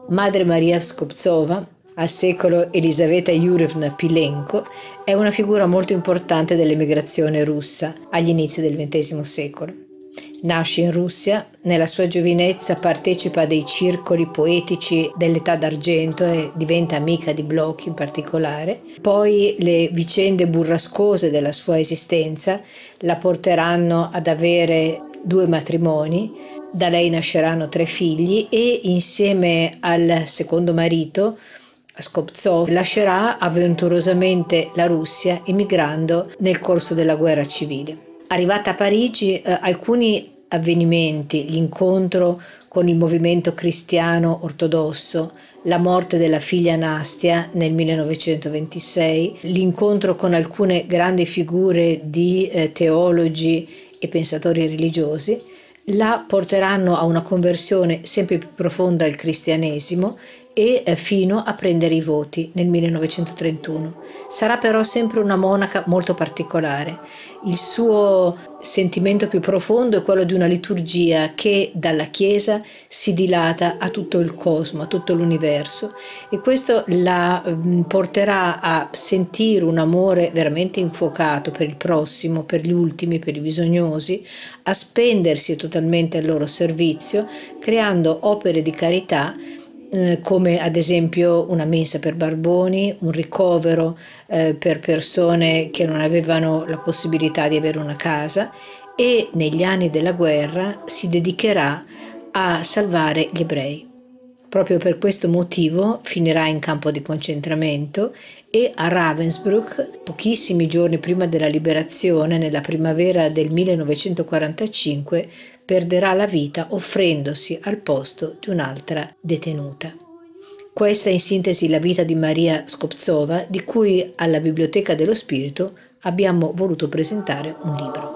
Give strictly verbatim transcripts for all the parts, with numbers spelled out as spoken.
Madre Maria Skobtsova, al secolo Elisaveta Yurevna Pilenko, è una figura molto importante dell'emigrazione russa agli inizi del ventesimo secolo. Nasce in Russia, nella sua giovinezza partecipa a dei circoli poetici dell'età d'argento e diventa amica di Blok in particolare. Poi le vicende burrascose della sua esistenza la porteranno ad avere due matrimoni. Da lei nasceranno tre figli e insieme al secondo marito, Skobtsov, lascerà avventurosamente la Russia emigrando nel corso della guerra civile. Arrivata a Parigi, eh, alcuni avvenimenti, l'incontro con il movimento cristiano ortodosso, la morte della figlia Nastia nel millenovecentoventisei, l'incontro con alcune grandi figure di eh, teologi e pensatori religiosi, la porteranno a una conversione sempre più profonda al cristianesimo e eh, fino a prendere i voti nel millenovecentotrentuno. Sarà però sempre una monaca molto particolare. Il suo sentimento più profondo è quello di una liturgia che dalla Chiesa si dilata a tutto il cosmo, a tutto l'universo, e questo la mh, porterà a sentire un amore veramente infuocato per il prossimo, per gli ultimi, per i bisognosi, a spendersi totalmente al loro servizio, creando opere di carità eh, come ad esempio una mensa per barboni, un ricovero eh, per persone che non avevano la possibilità di avere una casa, e negli anni della guerra si dedicherà a salvare gli ebrei. Proprio per questo motivo finirà in campo di concentramento e a Ravensbrück, pochissimi giorni prima della liberazione, nella primavera del millenovecentoquarantacinque, perderà la vita offrendosi al posto di un'altra detenuta. Questa è in sintesi la vita di Maria Skobtsova, di cui alla Biblioteca dello Spirito abbiamo voluto presentare un libro.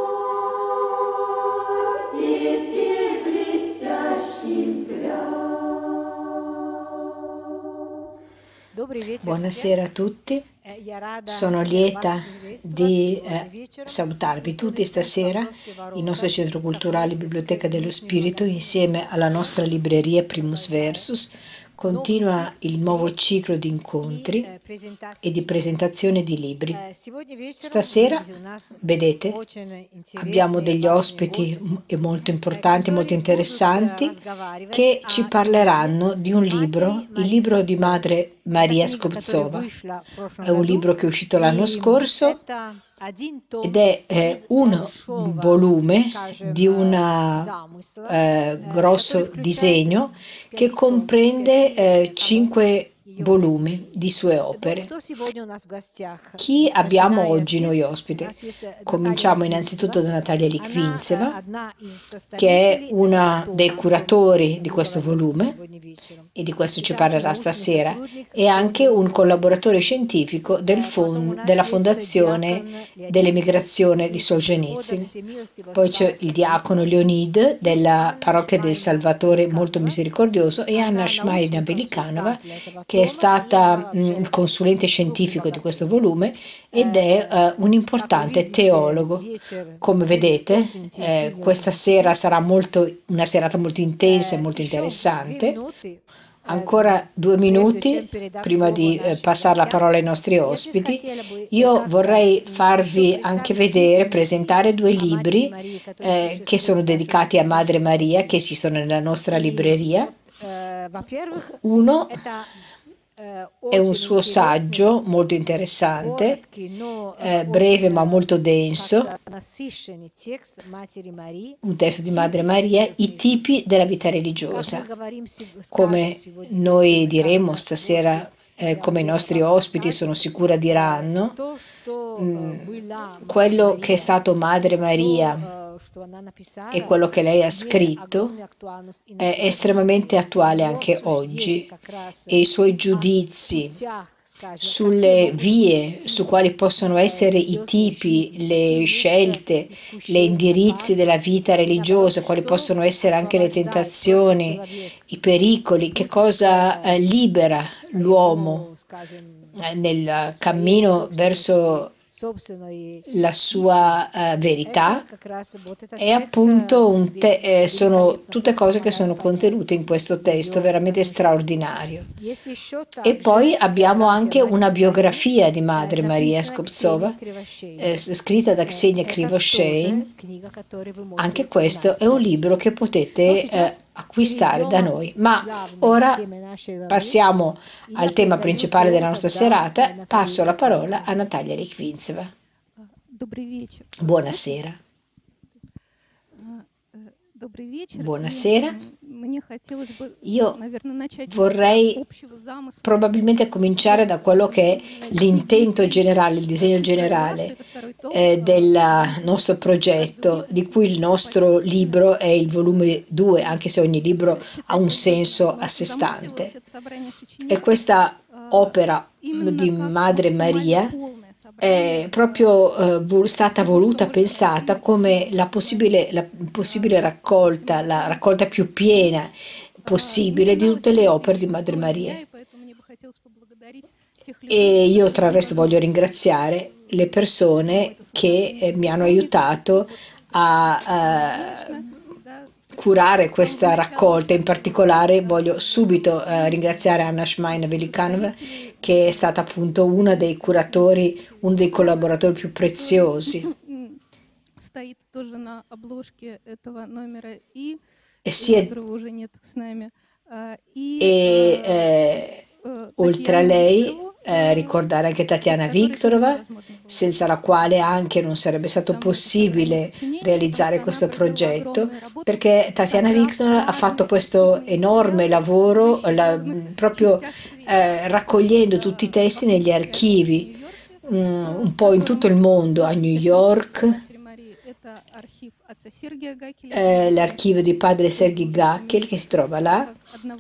Buonasera a tutti, sono lieta di eh, salutarvi tutti stasera. Il nostro Centro Culturale Biblioteca dello Spirito, insieme alla nostra libreria Primus Versus, continua il nuovo ciclo di incontri e di presentazione di libri. Stasera, vedete, abbiamo degli ospiti molto importanti, molto interessanti, che ci parleranno di un libro, il libro di Madre Maria Skobtsova. È un libro che è uscito l'anno scorso ed è eh, un volume di un eh, grosso disegno che comprende eh, cinque volumi di sue opere. Chi abbiamo oggi noi ospite? Cominciamo innanzitutto da Natalia Likvintseva, che è una dei curatori di questo volume e di questo ci parlerà stasera, e anche un collaboratore scientifico del fond- della Fondazione dell'Emigrazione di Solzhenitsyn. Poi c'è il diacono Leonid della Parrocchia del Salvatore Molto Misericordioso e Anna Shmailina Belikanova, che è stata mh, il consulente scientifico di questo volume ed è uh, un importante teologo. Come vedete, eh, questa sera sarà molto, una serata molto intensa e molto interessante. Ancora due minuti prima di eh, passare la parola ai nostri ospiti. Io vorrei farvi anche vedere, presentare due libri eh, che sono dedicati a Madre Maria, che esistono nella nostra libreria. Uno è un suo saggio molto interessante, eh, breve ma molto denso, un testo di Madre Maria, i tipi della vita religiosa. Come noi diremo stasera, eh, come i nostri ospiti sono sicura diranno, mh, quello che è stato Madre Maria e quello che lei ha scritto è estremamente attuale anche oggi, e i suoi giudizi sulle vie su quali possono essere i tipi, le scelte, le indirizzi della vita religiosa, quali possono essere anche le tentazioni, i pericoli, che cosa eh, libera l'uomo nel cammino verso la sua uh, verità, è appunto un te- eh, sono tutte cose che sono contenute in questo testo veramente straordinario. E poi abbiamo anche una biografia di Madre Maria Skobtsova, eh, scritta da Ksenia Krivoshein. Anche questo è un libro che potete eh, acquistare da noi. Ma ora passiamo al tema principale della nostra serata. Passo la parola a Natalia Likvintseva. Buonasera. Buonasera. Io vorrei probabilmente cominciare da quello che è l'intento generale, il disegno generale eh, del nostro progetto, di cui il nostro libro è il volume due, anche se ogni libro ha un senso a sé stante. E questa opera di Madre Maria è proprio eh, stata voluta, pensata come la possibile, la possibile raccolta, la raccolta più piena possibile di tutte le opere di Madre Maria. E io tra il resto voglio ringraziare le persone che eh, mi hanno aiutato a, a curare questa raccolta. In particolare voglio subito eh, ringraziare Anna Shmaina-Velikanova, che è stata appunto una dei curatori, uno dei collaboratori più preziosi. E, si è, e eh, oltre a lei eh, ricordare anche Tatiana Viktorova, senza la quale anche non sarebbe stato possibile realizzare questo progetto, perché Tatiana Viktorova ha fatto questo enorme lavoro la, proprio eh, raccogliendo tutti i testi negli archivi mh, un po' in tutto il mondo, a New York. Eh, l'archivio di padre Sergei Gakel, che si trova là,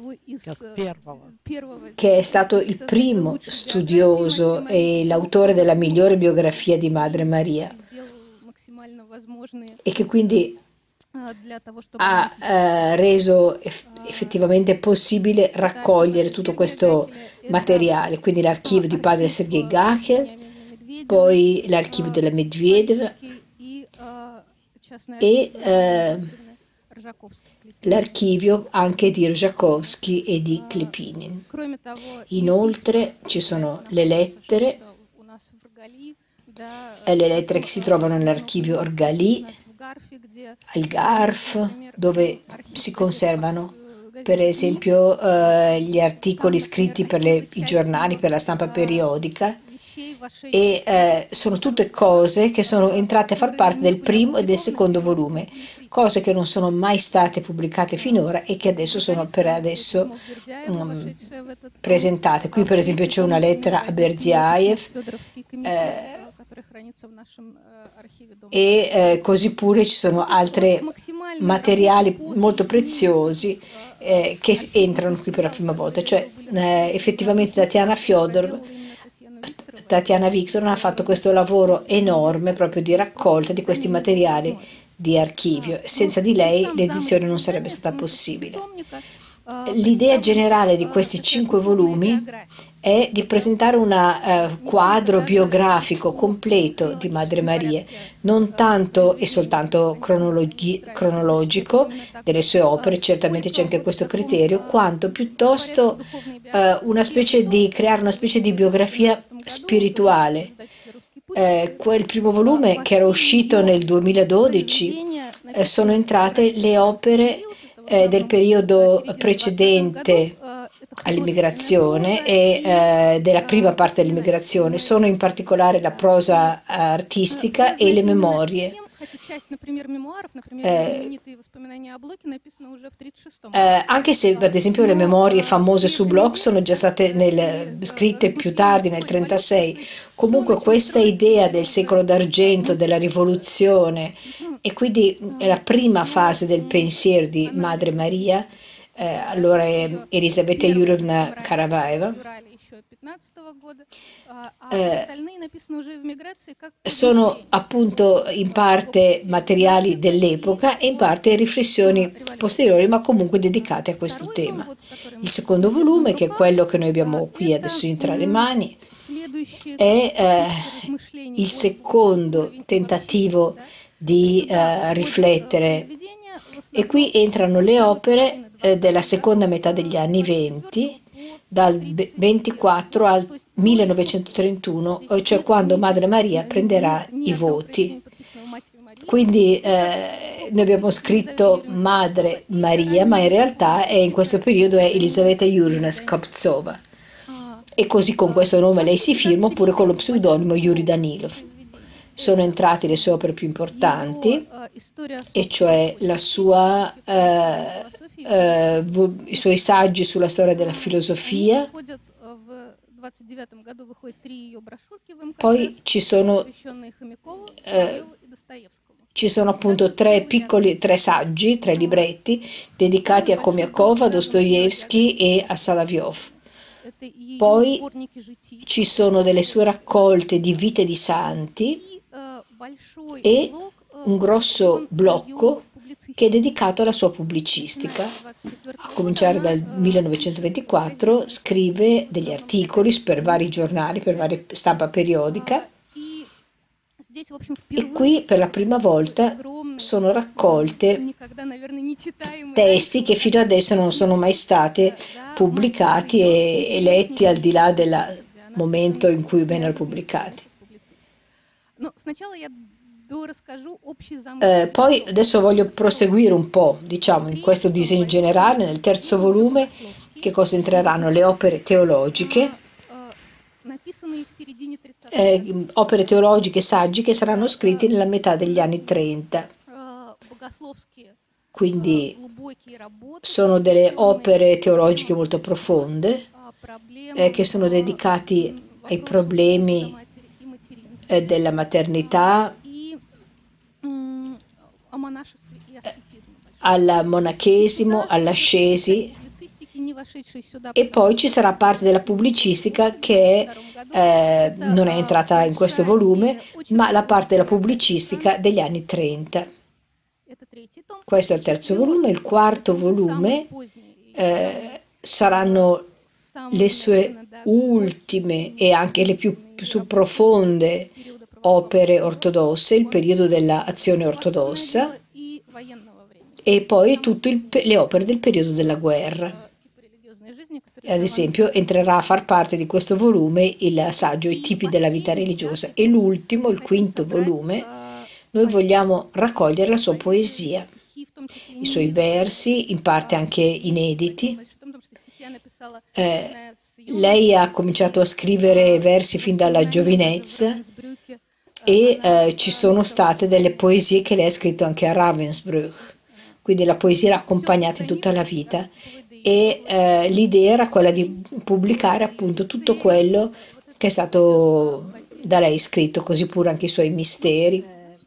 che è stato il primo studioso e l'autore della migliore biografia di Madre Maria, e che quindi ha eh, reso eff- effettivamente possibile raccogliere tutto questo materiale. Quindi l'archivio di padre Sergei Gakel, poi l'archivio della Medvedeva e eh, l'archivio anche di Rzakovsky e di Klepinin. Inoltre ci sono le lettere, le lettere che si trovano nell'archivio Orgali, al Garf, dove si conservano per esempio eh, gli articoli scritti per le, i giornali, per la stampa periodica, e eh, sono tutte cose che sono entrate a far parte del primo e del secondo volume, cose che non sono mai state pubblicate finora e che adesso sono per adesso um, presentate. Qui per esempio c'è una lettera a Berdiaev eh, e eh, così pure ci sono altri materiali molto preziosi eh, che entrano qui per la prima volta, cioè eh, effettivamente Tatiana Fyodorov Tatiana Viktorova ha fatto questo lavoro enorme proprio di raccolta di questi materiali di archivio. Senza di lei l'edizione non sarebbe stata possibile. L'idea generale di questi cinque volumi è di presentare un uh, quadro biografico completo di Madre Maria, non tanto e soltanto cronologi- cronologico delle sue opere, certamente c'è anche questo criterio, quanto piuttosto uh, una specie di creare una specie di biografia spirituale. Eh, quel primo volume che era uscito nel duemiladodici eh, sono entrate le opere eh, del periodo precedente all'immigrazione e eh, della prima parte dell'immigrazione, sono in particolare la prosa artistica e le memorie. Eh, eh, anche se ad esempio le memorie famose su blog sono già state nel, scritte più tardi nel trentasei, comunque questa idea del secolo d'argento, della rivoluzione, e quindi è la prima fase del pensiero di Madre Maria, eh, allora è Elisaveta Yurievna Karavaeva. Eh, sono appunto in parte materiali dell'epoca e in parte riflessioni posteriori, ma comunque dedicate a questo tema. Il secondo volume, che è quello che noi abbiamo qui adesso tra le mani, è eh, il secondo tentativo di eh, riflettere, e qui entrano le opere eh, della seconda metà degli anni venti, dal ventiquattro al millenovecentotrentuno, cioè quando Madre Maria prenderà i voti. Quindi eh, noi abbiamo scritto Madre Maria, ma in realtà è, in questo periodo è Elisaveta Yurina Skoptsova. E così con questo nome lei si firma, oppure con lo pseudonimo Yuri Danilov. Sono entrati le sue opere più importanti, e cioè la sua, eh, eh, i suoi saggi sulla storia della filosofia. Poi ci sono, eh, ci sono appunto tre piccoli, tre saggi, tre libretti dedicati a Khomyakov, a Dostoevsky e a Solovyov. Poi ci sono delle sue raccolte di vite di santi e un grosso blocco che è dedicato alla sua pubblicistica. A cominciare dal millenovecentoventiquattro scrive degli articoli per vari giornali, per varie stampa periodica, e qui per la prima volta sono raccolte testi che fino adesso non sono mai stati pubblicati e, e letti al di là del momento in cui vennero pubblicati. Eh, poi adesso voglio proseguire un po', diciamo, in questo disegno generale. Nel terzo volume che concentreranno le opere teologiche, eh, opere teologiche e saggi che saranno scritti nella metà degli anni trenta. Quindi sono delle opere teologiche molto profonde, eh, che sono dedicati ai problemi eh, della maternità, al monachesimo, all'ascesi, e poi ci sarà parte della pubblicistica che eh, non è entrata in questo volume, ma la parte della pubblicistica degli anni trenta. Questo è il terzo volume. Il quarto volume eh, saranno le sue ultime e anche le più, più profonde opere ortodosse, il periodo dell'azione ortodossa, e poi tutte le opere del periodo della guerra. Ad esempio, entrerà a far parte di questo volume il saggio I tipi della vita religiosa, e l'ultimo, il quinto volume, noi vogliamo raccogliere la sua poesia, i suoi versi, in parte anche inediti. Eh, lei ha cominciato a scrivere versi fin dalla giovinezza, e eh, ci sono state delle poesie che lei ha scritto anche a Ravensbrück, quindi la poesia l'ha accompagnata in tutta la vita, e eh, l'idea era quella di pubblicare appunto tutto quello che è stato da lei scritto, così pure anche i suoi misteri.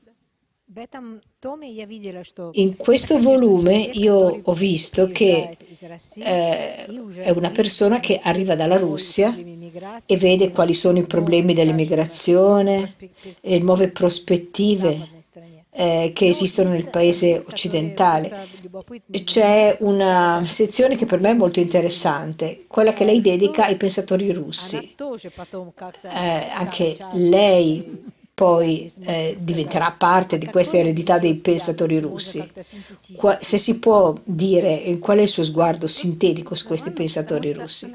In questo volume io ho visto che eh, è una persona che arriva dalla Russia e vede quali sono i problemi dell'immigrazione e le nuove prospettive eh, che esistono nel paese occidentale. C'è una sezione che per me è molto interessante, quella che lei dedica ai pensatori russi. Eh, anche lei poi eh, diventerà parte di questa eredità dei pensatori russi. Qua, se si può dire qual è il suo sguardo sintetico su questi pensatori russi.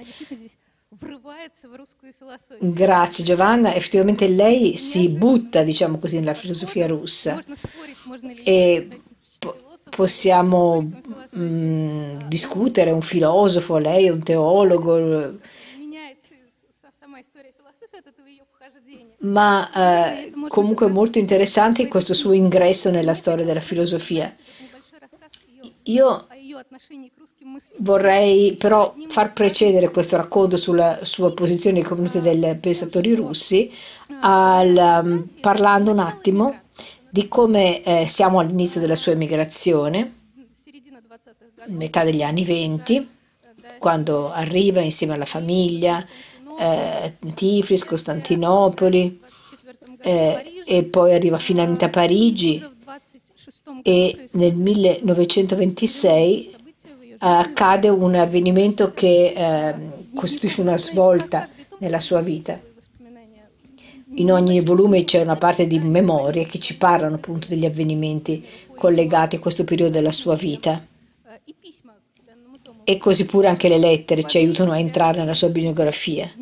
Grazie Giovanna, effettivamente lei si butta, diciamo così, nella filosofia russa, e po- possiamo mh, discutere, un filosofo, lei è un teologo, ma eh, comunque è molto interessante questo suo ingresso nella storia della filosofia. Io vorrei però far precedere questo racconto sulla sua posizione nei confronti dei pensatori russi al, um, parlando un attimo di come eh, siamo all'inizio della sua emigrazione, metà degli anni venti, quando arriva insieme alla famiglia, eh, Tiflis, Costantinopoli, eh, e poi arriva finalmente a Parigi, e nel millenovecentoventisei accade un avvenimento che eh, costituisce una svolta nella sua vita. in ogni volume c'è una parte di memorie che ci parlano appunto degli avvenimenti collegati a questo periodo della sua vita. E così pure anche le lettere ci aiutano a entrare nella sua biografia.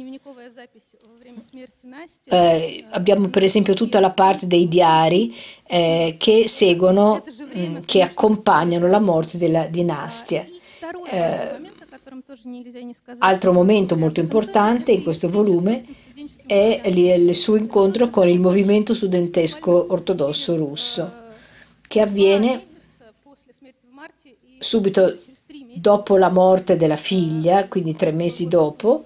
Eh, abbiamo per esempio tutta la parte dei diari eh, che seguono, mh, che accompagnano la morte della dinastia. Eh, altro momento molto importante in questo volume è il suo incontro con il movimento studentesco ortodosso russo, che avviene subito dopo la morte della figlia, quindi tre mesi dopo,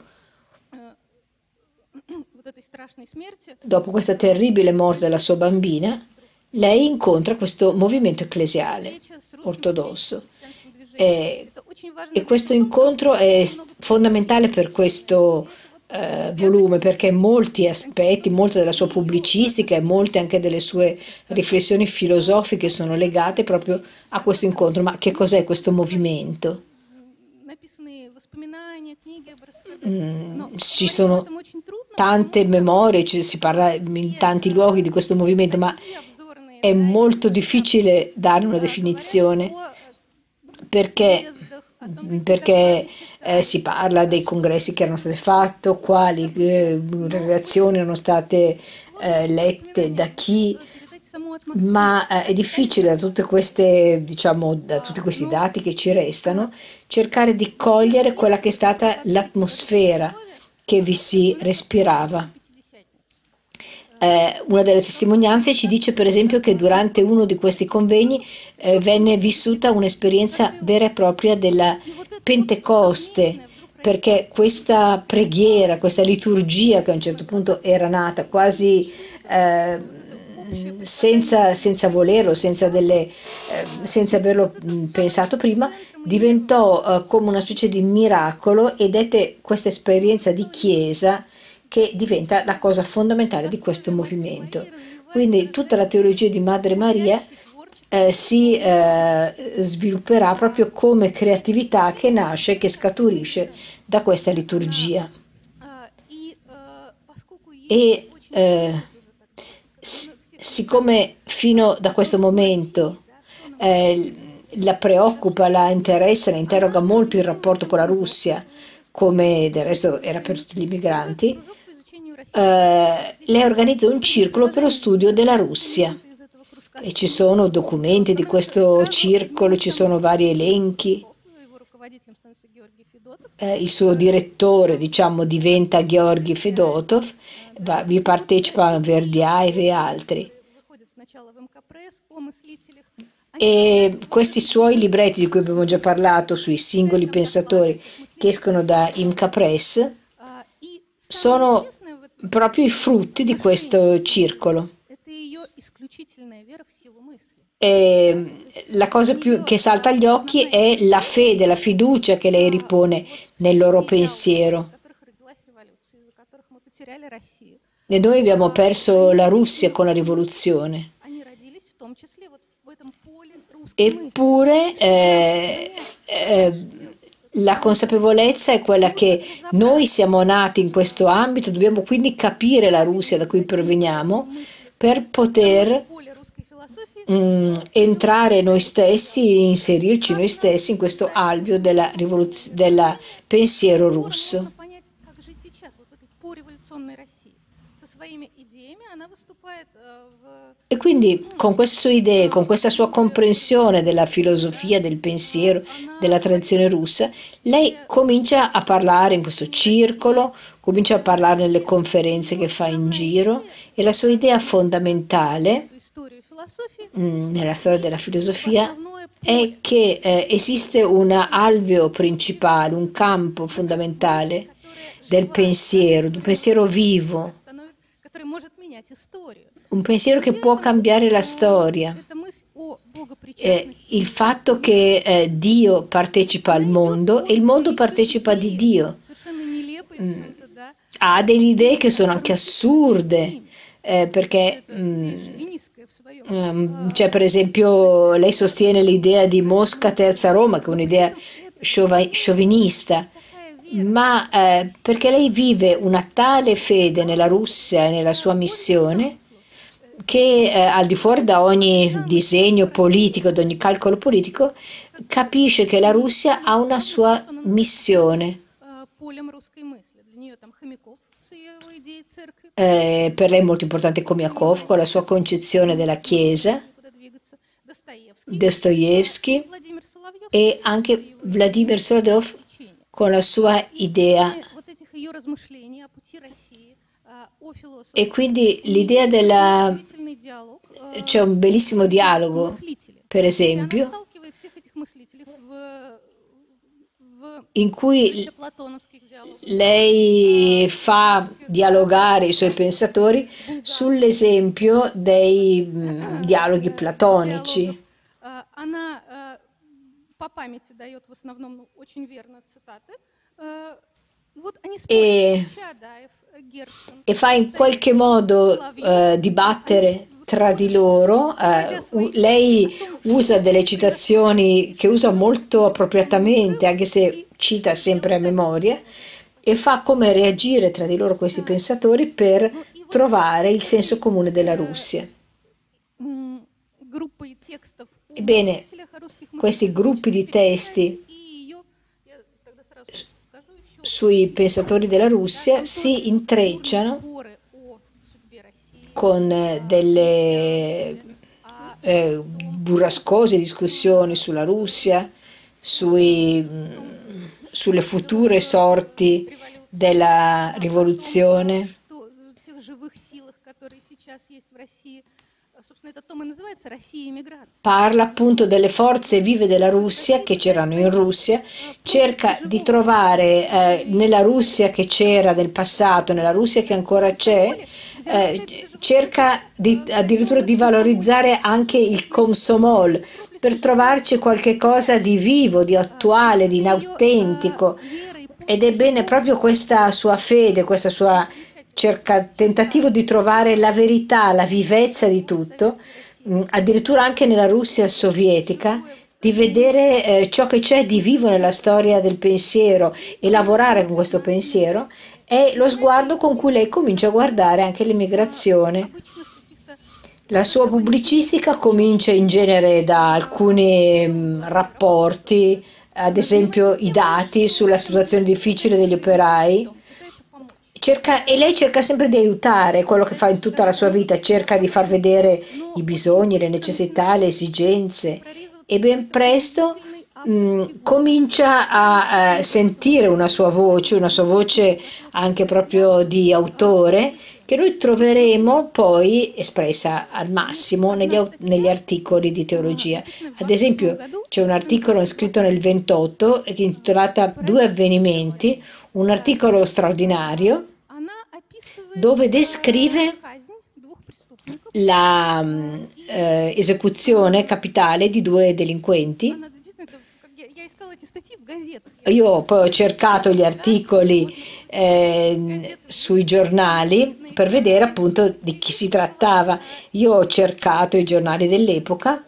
dopo questa terribile morte della sua bambina, lei incontra questo movimento ecclesiale ortodosso. E, e questo incontro è fondamentale per questo eh, volume, perché molti aspetti, molta della sua pubblicistica e molte anche delle sue riflessioni filosofiche sono legate proprio a questo incontro. Ma che cos'è questo movimento? Mm, ci sono tante memorie, ci si parla in tanti luoghi di questo movimento, ma è molto difficile dare una definizione perché, perché eh, si parla dei congressi che erano stati fatti, quali eh, relazioni erano state eh, lette da chi, ma eh, è difficile da tutte queste, diciamo, da tutti questi dati che ci restano, cercare di cogliere quella che è stata l'atmosfera che vi si respirava. Eh, una delle testimonianze ci dice per esempio che durante uno di questi convegni eh, venne vissuta un'esperienza vera e propria della Pentecoste, perché questa preghiera, questa liturgia che a un certo punto era nata quasi eh, senza, senza volerlo, senza, delle, eh, senza averlo mh, pensato prima, diventò eh, come una specie di miracolo ed è questa esperienza di chiesa che diventa la cosa fondamentale di questo movimento. Quindi tutta la teologia di Madre Maria eh, si eh, svilupperà proprio come creatività che nasce, che scaturisce da questa liturgia. E eh, siccome fino da questo momento eh, la preoccupa, la interessa, la interroga molto il rapporto con la Russia, come del resto era per tutti gli immigranti, eh, lei organizza un circolo per lo studio della Russia e ci sono documenti di questo circolo, ci sono vari elenchi. Eh, il suo direttore, diciamo, diventa Georgi Fedotov, va, vi partecipano Verdiaev e altri. E questi suoi libretti di cui abbiamo già parlato sui singoli pensatori che escono da Imca Press sono proprio i frutti di questo circolo. E la cosa più che salta agli occhi è la fede, la fiducia che lei ripone nel loro pensiero. E noi abbiamo perso la Russia con la rivoluzione. Eppure eh, eh, la consapevolezza è quella che noi siamo nati in questo ambito, dobbiamo quindi capire la Russia da cui proveniamo per poter mh, entrare noi stessi, inserirci noi stessi in questo alveo della rivoluzio- del pensiero russo. E quindi con queste sue idee, con questa sua comprensione della filosofia, del pensiero, della tradizione russa, lei comincia a parlare in questo circolo, comincia a parlare nelle conferenze che fa in giro e la sua idea fondamentale mh, nella storia della filosofia è che eh, esiste un alveo principale, un campo fondamentale del pensiero, di un pensiero vivo, un pensiero che può cambiare la storia. Eh, il fatto che eh, Dio partecipa al mondo e il mondo partecipa di Dio. Mm, ha delle idee che sono anche assurde, eh, perché mm, mm, cioè, per esempio, lei sostiene l'idea di Mosca Terza Roma, che è un'idea sciovinista, ma eh, perché lei vive una tale fede nella Russia e nella sua missione che eh, al di fuori da ogni disegno politico, da ogni calcolo politico, capisce che la Russia ha una sua missione. Eh, per lei è molto importante Komiakov con la sua concezione della Chiesa, Dostoevsky e anche Vladimir Solodov con la sua idea. E quindi l'idea della... c'è un bellissimo dialogo, per esempio, in cui lei fa dialogare i suoi pensatori sull'esempio dei mm, dialoghi platonici. E, e fa in qualche modo eh, dibattere tra di loro. Eh, u- lei usa delle citazioni che usa molto appropriatamente, anche se cita sempre a memoria, e fa come reagire tra di loro questi pensatori per trovare il senso comune della Russia. Ebbene, questi gruppi di testi sui pensatori della Russia si intrecciano con eh, delle eh, burrascose discussioni sulla Russia, sui, mh, sulle future sorti della rivoluzione. Parla appunto delle forze vive della Russia che c'erano in Russia, cerca di trovare eh, nella Russia che c'era del passato, nella Russia che ancora c'è, eh, cerca di, addirittura di valorizzare anche il Komsomol per trovarci qualche cosa di vivo, di attuale, di inautentico. Ed è bene proprio questa sua fede, questa sua cerca, tentativo di trovare la verità, la vivezza di tutto, mh, addirittura anche nella Russia sovietica, di vedere eh, ciò che c'è di vivo nella storia del pensiero e lavorare con questo pensiero, è lo sguardo con cui lei comincia a guardare anche l'immigrazione. La sua pubblicistica comincia in genere da alcuni mh, rapporti, ad esempio i dati sulla situazione difficile degli operai. Cerca, e lei cerca sempre di aiutare quello che fa in tutta la sua vita, cerca di far vedere i bisogni, le necessità, le esigenze e ben presto mh, comincia a, a sentire una sua voce, una sua voce anche proprio di autore, che noi troveremo poi espressa al massimo negli, au- negli articoli di teologia. Ad esempio, c'è un articolo scritto nel ventotto che è intitolata Due avvenimenti, un articolo straordinario dove descrive la mm, eh, esecuzione capitale di due delinquenti. Io poi ho cercato gli articoli eh, sui giornali per vedere appunto di chi si trattava. Io ho cercato i giornali dell'epoca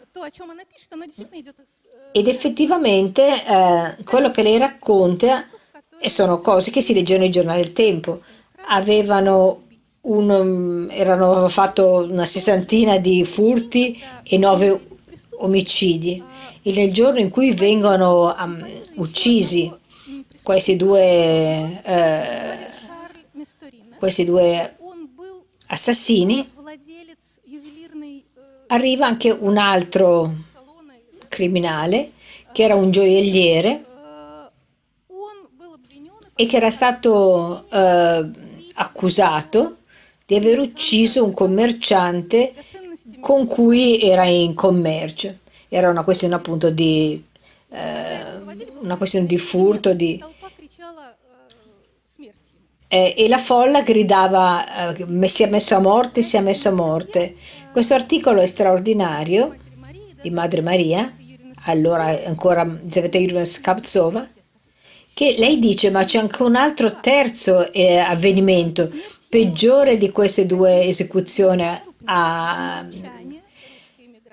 ed effettivamente eh, quello che lei racconta e sono cose che si leggono nei giornali del tempo. Avevano un, um, erano fatto una sessantina di furti e nove omicidi. E nel giorno in cui vengono um, uccisi questi due, eh, questi due assassini, arriva anche un altro criminale che era un gioielliere e che era stato eh, accusato di aver ucciso un commerciante con cui era in commercio. Era una questione appunto di, eh, una questione di furto, di, eh, e la folla gridava eh, si è messo a morte, si è messo a morte. Questo articolo è straordinario di Madre Maria, allora ancora Elisaveta Julievna Skvortsova, che lei dice ma c'è anche un altro terzo eh, avvenimento peggiore di queste due esecuzioni a,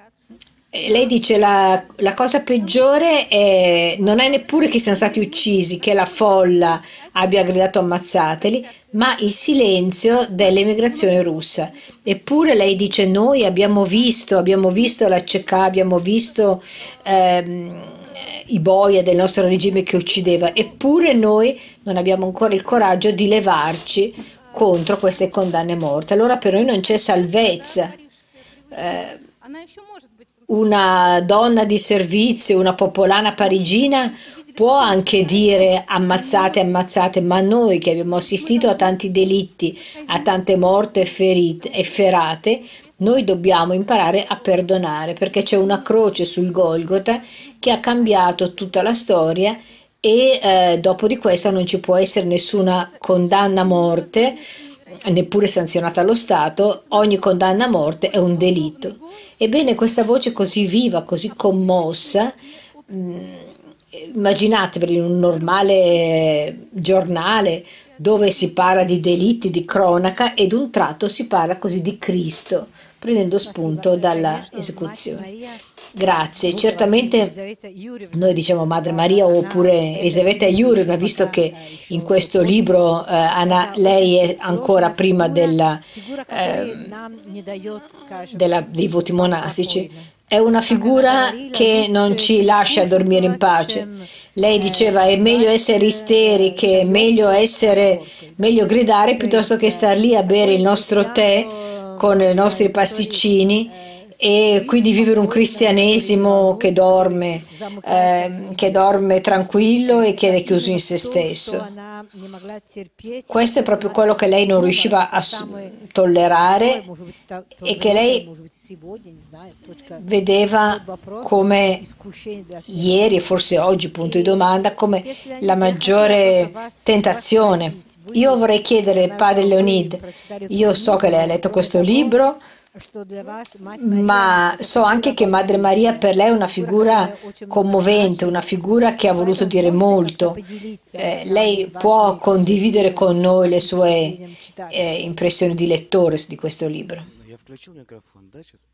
E lei dice la, la cosa peggiore è, non è neppure che siano stati uccisi, che la folla abbia gridato ammazzateli, ma il silenzio dell'emigrazione russa. Eppure lei dice noi abbiamo visto, abbiamo visto la C K, abbiamo visto ehm, i boia del nostro regime che uccideva, eppure noi non abbiamo ancora il coraggio di levarci contro queste condanne a morte. Allora per noi non c'è salvezza. Eh, una donna di servizio, una popolana parigina può anche dire ammazzate, ammazzate, ma noi che abbiamo assistito a tanti delitti, a tante morte e ferite e ferate, noi dobbiamo imparare a perdonare perché c'è una croce sul Golgota che ha cambiato tutta la storia e eh, dopo di questa non ci può essere nessuna condanna a morte, neppure sanzionata allo Stato. Ogni condanna a morte è un delitto. Ebbene, questa voce così viva, così commossa, mh, immaginatevela in un normale giornale dove si parla di delitti, di cronaca, ed un tratto si parla così di Cristo, prendendo spunto dalla esecuzione. Grazie, certamente noi diciamo Madre Maria oppure Elisaveta Iurina, visto che in questo libro eh, Anna, lei è ancora prima della, eh, della- dei voti monastici, è una figura che non ci lascia dormire in pace. Lei diceva è meglio essere isteriche, è meglio essere, meglio gridare piuttosto che star lì a bere il nostro tè con i nostri pasticcini e quindi vivere un cristianesimo che dorme, ehm, che dorme tranquillo e che è chiuso in se stesso. Questo è proprio quello che lei non riusciva a s- tollerare e che lei vedeva come ieri e forse oggi, punto di domanda, come la maggiore tentazione. Io vorrei chiedere, padre Leonid, io so che lei ha letto questo libro, ma so anche che Madre Maria per lei è una figura commovente, una figura che ha voluto dire molto. Eh, lei può condividere con noi le sue eh, impressioni di lettore di questo libro. Ну, я включил микрофон, да, сейчас?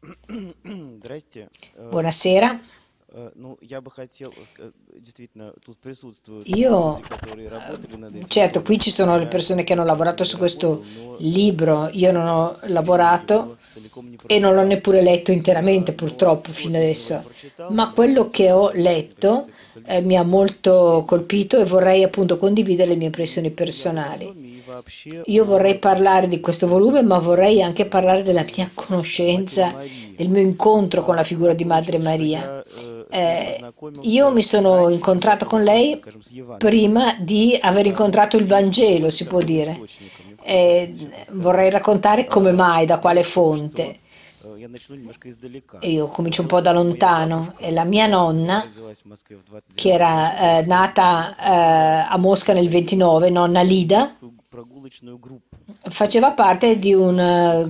Здрасте. Э, Buonasera. э, Ну, я бы хотел, ска- действительно, тут присутствуют люди, Io, которые работали над этим certo, qui томом. ci sono le Я persone che hanno lavorato не su questo работал, но, libro, io non э, ho к сожалению, lavorato его целиком не e non l'ho прочитал. neppure letto А, interamente, Но purtroppo, то, fino что из него я adesso. прочитал, Ma я бы quello che хотел ho поделиться letto непосредственно eh, личными mi ha molto впечатлениями. colpito e vorrei appunto condividere le mie М, impressioni Я в этом personali. томе и вообще Io vorrei о parlare di questo volume, ma vorrei anche parlare della mia Матери conoscenza, Марии. del mio incontro con la А, figura di Madre Получилось, что Maria. я э, с ней Eh, io mi познакомился sono раньше, чем incontrato con познакомился, lei скажем, с Евангелием. prima di aver А, incontrato il И Vangelo, вот с si può какого dire. источника, мне бы хотелось, E если честно vorrei сказать. raccontare come А, mai, da quale Дело в том, что fonte. э, я начну немножко E издалека. io Э, comincio un Дело в po' том, da что моя lontano. E бабушка, la mia которая nonna, родилась в Москве в двадцать che девятом era году, eh, nata э, eh, a Mosca nel ventinove, nonna возглавляла Lida, детскую прогулочную группу. faceva parte di un eh,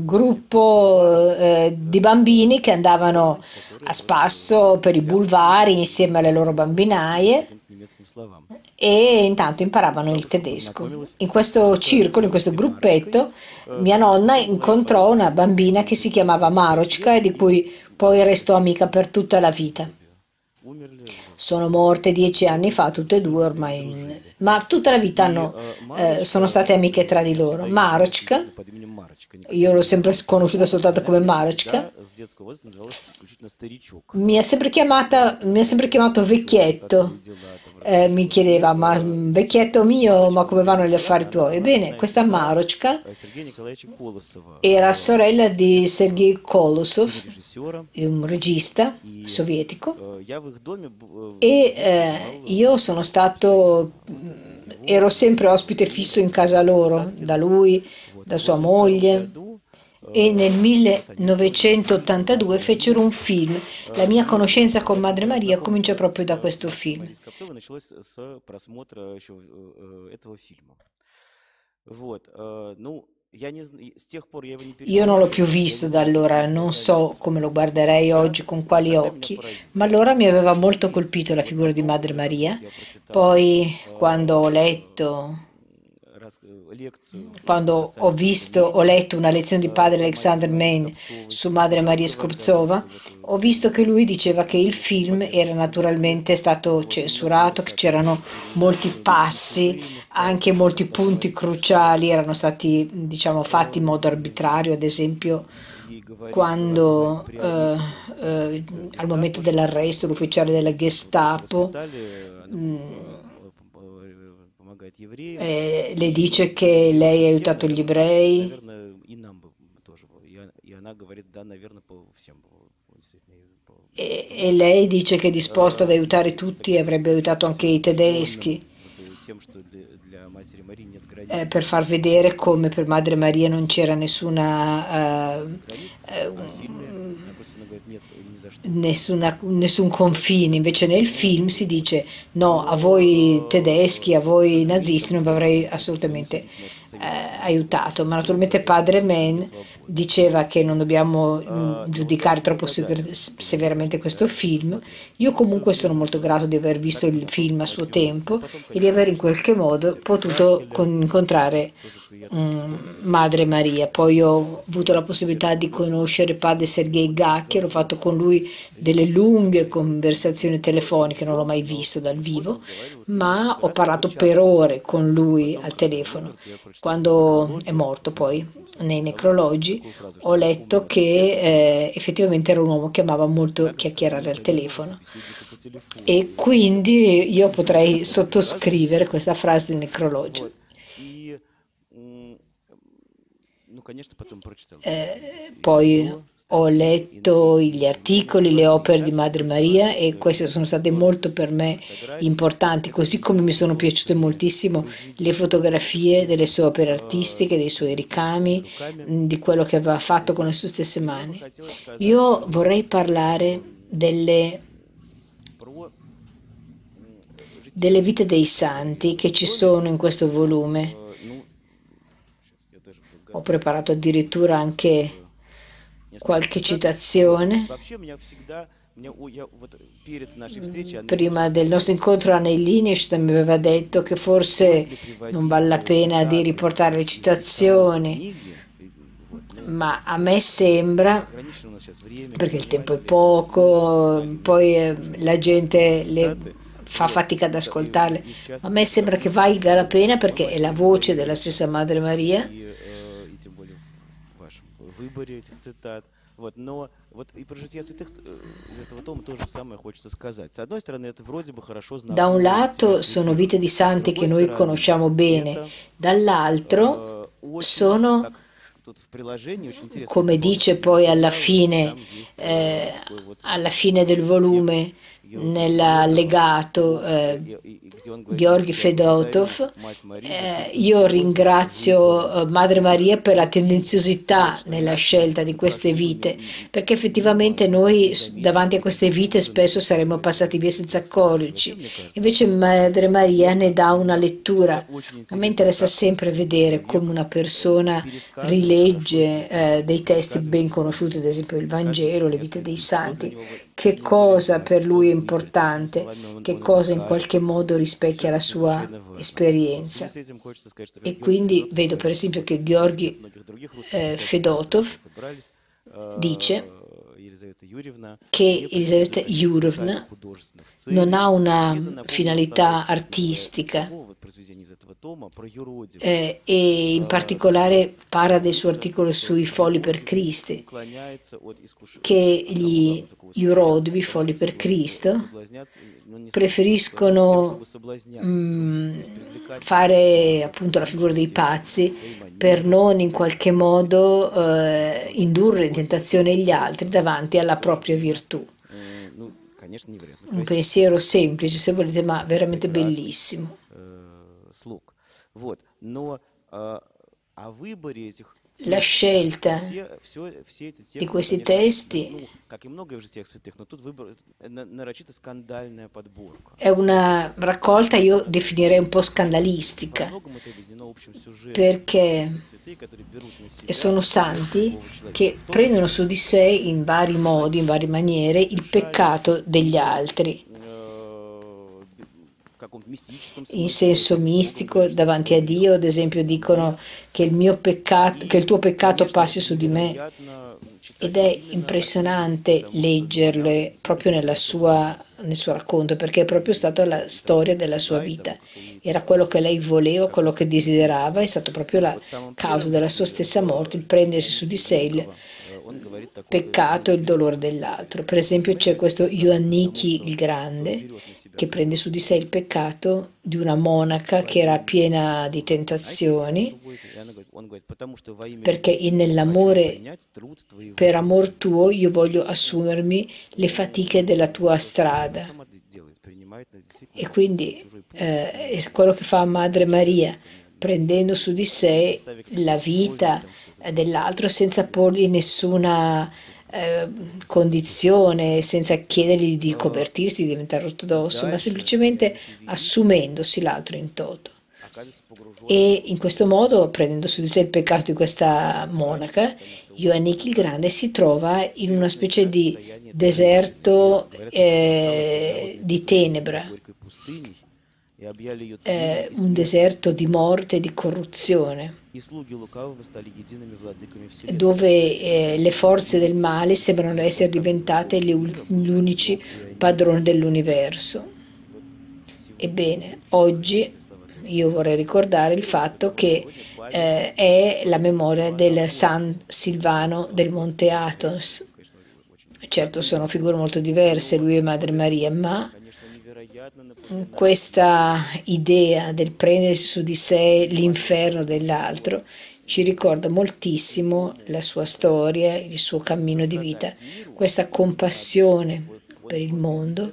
gruppo eh, di С bambini che andavano детьми, которые a вот э, spasso per i появлялись в boulevard улице insieme alle loro и учились bambinaie каким-то немецким словам. e intanto imparavano il Бабушка tedesco. познакомилась In questo с circolo, in questo девочкой Марочкой, gruppetto, э, mia nonna которая была ей incontrò una подружкой. bambina che И si через chiamava несколько Marochka лет e di они cui poi restò amica м, per tutta la погибли vita. обе. Умерли в Sono morte dieci anni fa, tutte e due поезде, ormai, дружили. ma tutta la vita И hanno, э, eh, sono state Марочка, amiche tra di я loro. всегда ее знал Marochka, исключительно под именем Марочка, никогда io не l'ho называл sempre ее conosciuta по-другому. soltanto Она come меня Marochka. всегда с детского возраста называла исключительно старичок. Mi ha sempre chiamata, Вот. mi ha sempre chiamato Спрашивала, как твои vecchietto. дела там, Eh, mi рассказывала. И chiedeva, ma э, mm, vecchietto mio, ma Марочка, come vanno моя gli сестра, affari она tuoi? была Ebbene, родная questa сестра Marochka э, Сергея Николаевича Колосова, era э, sorella di советского Sergei Kolosov, кинорежиссера. un regista И sovietico, э, я в их доме б- э, e в детстве eh, бывал io э, sono постоянно. stato, Вот. У mm, него ero sempre ospite жили fisso in в casa городе loro, da Посадкино. lui, Вот. da А в sua восемьдесят втором moglie. году E э, nel вот они сделали фильм millenovecentottantadue «Мадре fecero un Мария». film. La Э, mia И conoscenza con э, Madre мое Maria comincia знакомство proprio с da э, questo матушкой film. Марией Скопцовой началось с просмотра еще э, э, этого фильма. Вот. э, Ну, я не зн- и с тех пор я его не Io non l'ho più пересматривал, я visto не da знаю, какими allora, non глазами я so come lo посмотрел. guarderei oggi, Сейчас, con quali тогда меня occhi, ma поразило. allora mi aveva molto И colpito la вот figura di потом Madre уже, как Maria. вот я прочитал Poi, quando ho э, letto рас- quando ho visto, ho letto una lezione di padre Alexander Main su Madre Maria Skvortsova, ho visto che lui diceva che il film era naturalmente stato censurato, che c'erano molti passi, anche molti punti cruciali erano stati, diciamo, fatti in modo arbitrario, ad esempio quando eh, eh, al momento dell'arresto l'ufficiale della Gestapo mh, eh, le dice che lei ha aiutato gli ebrei e, e lei dice che è disposta ad aiutare tutti e avrebbe aiutato anche i tedeschi eh, per far vedere come per Madre Maria non c'era nessuna, eh, eh, nessuna, nessun confine. Invece nel film si dice no, a voi tedeschi, a voi nazisti non vi avrei assolutamente eh, aiutato, ma naturalmente padre Men diceva che non dobbiamo mh, giudicare troppo sever- severamente questo film. Io comunque sono molto grato di aver visto il film a suo tempo e di aver in qualche modo potuto con- incontrare mh, Madre Maria. Poi ho avuto la possibilità di conoscere padre Sergei Gacchi, ho fatto con lui delle lunghe conversazioni telefoniche, non l'ho mai visto dal vivo, ma ho parlato per ore con lui al telefono. Quando è morto poi nei necrologi ho letto che eh, effettivamente era un uomo che amava molto chiacchierare al telefono e quindi io potrei sottoscrivere questa frase del necrologio. Eh, poi ho letto gli articoli, le opere di Madre Maria e queste sono state molto per me importanti, così come mi sono piaciute moltissimo le fotografie delle sue opere artistiche, dei suoi ricami, di quello che aveva fatto con le sue stesse mani. Io vorrei parlare delle, delle vite dei santi che ci sono in questo volume. Ho preparato addirittura anche qualche citazione. Prima del nostro incontro Anna Ilinic mi aveva detto che forse non vale la pena di riportare le citazioni, ma a me sembra, perché il tempo è poco, poi eh, la gente le fa fatica ad ascoltarle, ma a me sembra che valga la pena perché è la voce della stessa Madre Maria. Вот, но вот и про жития святых из этого тома тоже самое хочется сказать. С одной стороны, это вроде бы хорошо знакомые. Da un lato sono vite di santi che noi conosciamo bene, dall'altro sono, come dice poi alla fine, eh, alla fine del volume, nell'allegato eh, Georgi Fedotov, eh, io ringrazio eh, Madre Maria per la tendenziosità nella scelta di queste vite, perché effettivamente noi davanti a queste vite spesso saremmo passati via senza accorgerci, invece Madre Maria ne dà una lettura. A me interessa sempre vedere come una persona rilegge eh, dei testi ben conosciuti, ad esempio il Vangelo, le vite dei santi, che cosa per lui è importante, che cosa in qualche modo rispecchia la sua esperienza. E quindi vedo per esempio che Georgi eh, Fedotov dice che Elisaveta Jurovna non ha una finalità artistica eh, e in particolare parla del suo articolo sui folli per Cristo, che gli Jurodvi, folli per Cristo, preferiscono mh, fare appunto la figura dei pazzi per non in qualche modo eh, indurre in tentazione gli altri davanti alla propria virtù. Un pensiero semplice, se volete, ma veramente bellissimo. La scelta di questi testi è una raccolta, io definirei un po' scandalistica, perché sono santi che prendono su di sé in vari modi, in varie maniere, il peccato degli altri. in senso mistico davanti a Dio, ad esempio dicono che il mio peccato, che il tuo peccato passi su di me, ed è impressionante leggerle proprio nella sua, nel suo racconto, perché è proprio stata la storia della sua vita, era quello che lei voleva, quello che desiderava, è stato proprio la causa della sua stessa morte, il prendersi su di sé il peccato e il dolore dell'altro. Per esempio c'è questo Ioanniki il Grande che prende su di sé il peccato di una monaca che era piena di tentazioni, perché nell'amore, per amor tuo, io voglio assumermi le fatiche della tua strada. E quindi eh, è quello che fa Madre Maria, prendendo su di sé la vita dell'altro senza porgli nessuna eh, condizione, senza chiedergli di convertirsi, di diventare ortodosso, ma semplicemente assumendosi l'altro in toto. E in questo modo, prendendo su di sé il peccato di questa monaca, Ioanniki il Grande si trova in una specie di deserto eh, di tenebra, eh, un deserto di morte e di corruzione, dove eh, le forze del male sembrano essere diventate gli, gli unici padroni dell'universo. Ebbene, oggi io vorrei ricordare il fatto che eh, è la memoria del San Silvano del Monte Athos. Certo, sono figure molto diverse, lui e Madre Maria, ma questa idea del prendersi su di sé l'inferno dell'altro ci ricorda moltissimo la sua storia, il suo cammino di vita, questa compassione per il mondo.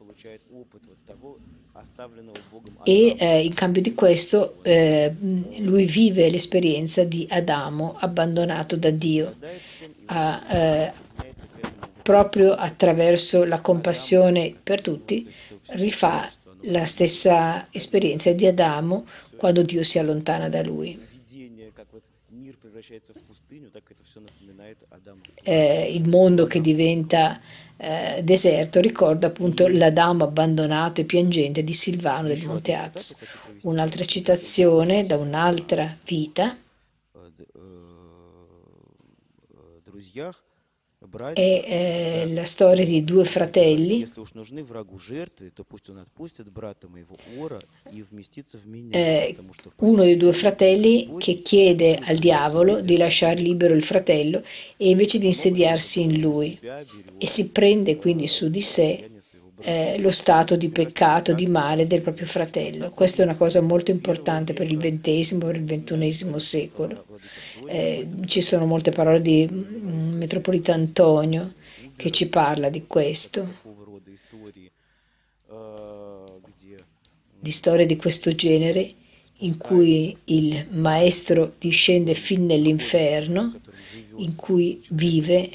E eh, in cambio di questo eh, lui vive l'esperienza di Adamo abbandonato da Dio, a, eh, proprio attraverso la compassione per tutti rifà la stessa esperienza di Adamo quando Dio si allontana da lui. Eh, il mondo che diventa eh, deserto ricorda appunto l'Adamo abbandonato e piangente di Silvano del Monte Athos. Un'altra citazione da un'altra vita è eh, la storia di due fratelli. Eh, uno dei due fratelli che chiede al diavolo di lasciare libero il fratello e invece di insediarsi in lui, e si prende quindi su di sé eh, lo stato di peccato, di male del proprio fratello. Questa è una cosa molto importante per il ventesimo, per il ventunesimo secolo. Eh, ci sono molte parole di mm, Metropolita Antonio che ci parla di questo, di storie di questo genere in cui il maestro discende fin nell'inferno, in cui vive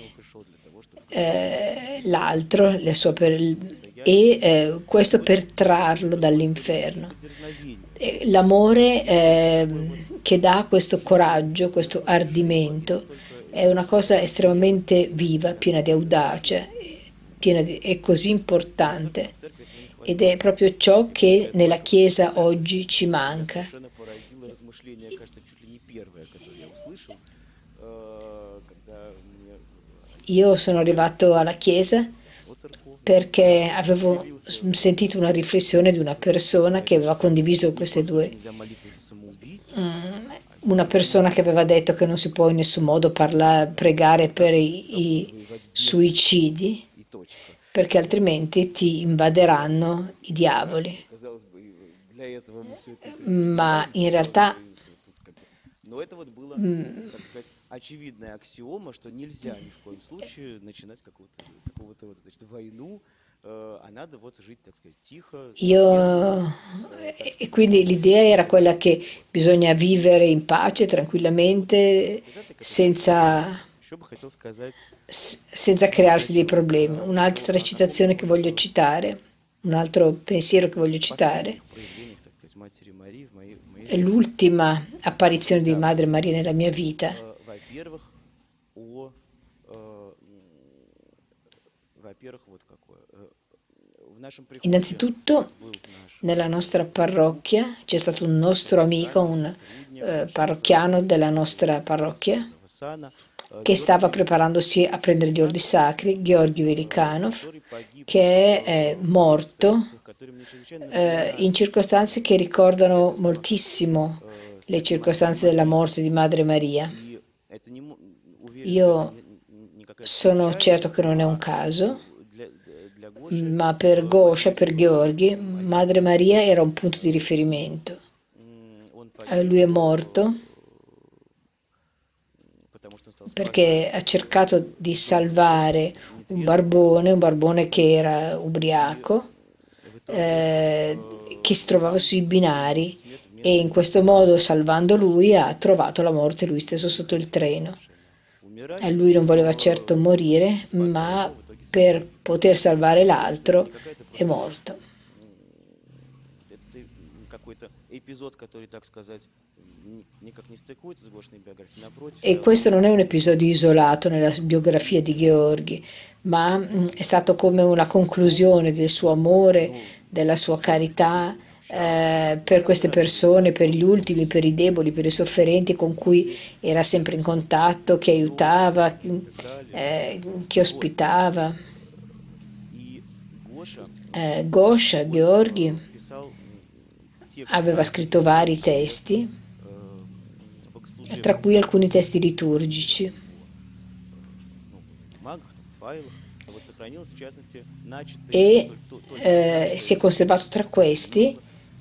eh, l'altro, la sua per, e eh, questo per trarlo dall'inferno. L'amore eh, che dà questo coraggio, questo ardimento, è una cosa estremamente viva, piena di audacia, piena di, è così importante, ed è proprio ciò che nella Chiesa oggi ci manca. Io sono arrivato alla Chiesa perché avevo sentito una riflessione di una persona che aveva condiviso queste due, una persona che aveva detto che non si può in nessun modo parlare, pregare per i, i suicidi, perché altrimenti ti invaderanno i diavoli. Ma in realtà очевидная аксиома, что нельзя ни в коем случае начинать какую-то, какого-то вот, значит, войну, э, а надо вот жить, так сказать, тихо. Io, e quindi l'idea era quella che bisogna vivere in pace, tranquillamente, senza, senza crearsi dei problemi. Un'altra citazione che voglio citare, un altro pensiero che voglio citare, è l'ultima apparizione di Madre Maria nella mia vita. во-первых, вот какое. Э, В нашем приходе Innanzitutto, был наш nella nostra parrocchia c'è stato un nostro amico, un сотрудник eh, нашего parrocchiano della nostra parrocchia, священного сана, э, che stava Георгий preparandosi a prendere gli ordi sacri, Georgi Velikanov, который pogib che è в morto обстоятельствах, которые мне чрезвычайно eh, in напоминают circostanze che ricordano moltissimo э, le смерть Матери circostanze della Марии. morte di Madre Maria. И это не мо- уверен, что это Io не, не- не какая-то sono certo случайность, che non è un а caso, э, для, для Гоши ma per э, Gosha, очень per было Gheorghi, Мария. Madre Maria era un punto di riferimento. М, Он Eh, погиб, Lui è э, morto потому что он стал perché спрашивать ha э, cercato di девушку salvare un нетрезвую, barbone, un barbone che era и ubriaco, в итоге eh, che si э, trovava сам sui получил binari смерть e вместо in него. questo modo, salvando lui, ha trovato la morte lui stesso sotto il treno. Совершенно умирать, E lui non voleva certo но morire, спасая ma его, в итоге сам per погиб. poter salvare Это l'altro не какая-то è просто morto. м, это м, какой-то эпизод, который, так сказать, ни- никак не стыкуется с Гошиной биографией. Напротив, E это questo non è un очень episodio isolato nella biografia di Gheorghi, ma mm, è stato come una conclusione del suo amore, ну, della sua carità жалостливый, eh, per queste сострадательный persone, per человек. gli ultimi, per i deboli, per i sofferenti con cui era sempre in contatto, che Добрый aiutava, и так далее. eh, che Вот. ospitava. И Гоша Eh, Gosha, вот, Gheorghi, э, писал м, тексты aveva разные scritto vari литургические, testi, э, богослужебные, tra cui alcuni testi вот, liturgici. э, ну, в бумагах, там, в файлах. А вот сохранилось, в частности, начатый E только, то- только eh, начатый si è conservato tra questi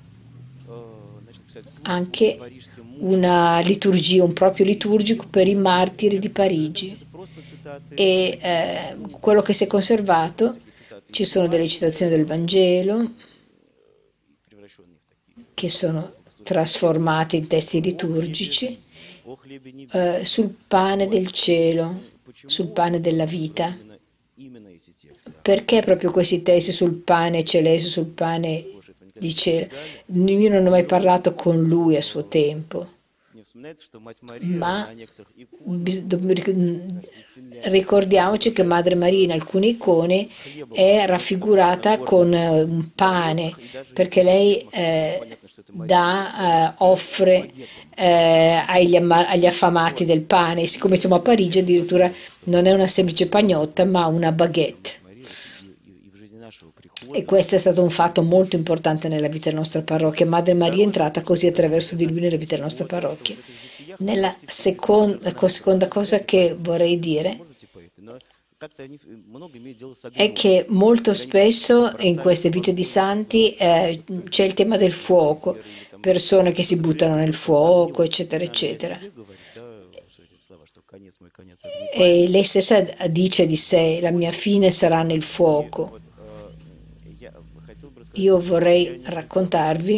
э, начал писать службу anche парижским мужам. una liturgia, un proprio liturgico per i martiri di Тексты, тексты Parigi. это просто цитаты E из eh, ну, quello che si è conservato, такие цитаты ci из sono delle Евангелия, citazioni del Vangelo превращенные в такие che sono богослужебные тексты, trasformate in testi о хлебе liturgici, жизни, о хлебе eh, небесном. sul pane Вот. del cielo, Ну, sul почему pane della э, vita. именно, именно эти тексты? А Perché proprio почему questi testi sul pane celeste, sul мы pane с Гошей этого никогда di не cielo? обсуждали? Io non ho mai Но parlato con lui a suo э, tempo, мне вспоминается, что Мать Мария ma на некоторых иконах, bis- dobb- ric- например, из Финляндии, ricordiamoci che Madre изображается Maria in с, alcune icone с хлебом è в raffigurata нагорных con eh, un pane, тарелках и даже perché в lei баптизмах. eh, Понятно, что это Мария dà, eh, ставит offre багетом. eh, agli, amma- agli affamati Вот. del pane. Siccome siamo a И Parigi, это addirittura важно, что non è una semplice э, pagnotta, ma una Мать baguette. Мария и, и- и в жизни нашего E прихода questo è stato un fatto molto очень importante nella vita della nostra parrocchia. Madre Maria è Второе, entrata così attraverso di это lui nella vita della nostra вот то, что parrocchia. в этих житиях мы Nella почти все secon- видим, co- seconda вроде cosa бы che поэты, vorrei ну, dire может быть и поэты, но как-то они э, много имеют дело с è огнем, che molto когда они spesso in бросаются queste в vite di огонь, santi eh, то есть c'è il tema del fuoco, веры или там persone che si кто-то buttano говорит, nel что с огнем, fuoco, eccetera, наверное, и о eccetera. себе говорит, да, что эти слова, что конец мой, конец огню и E пламени. lei stessa dice di sé, la mia fine sarà nel И fuoco. вот э, я хотел бы рассказать Io о том, что я vorrei несколько raccontarvi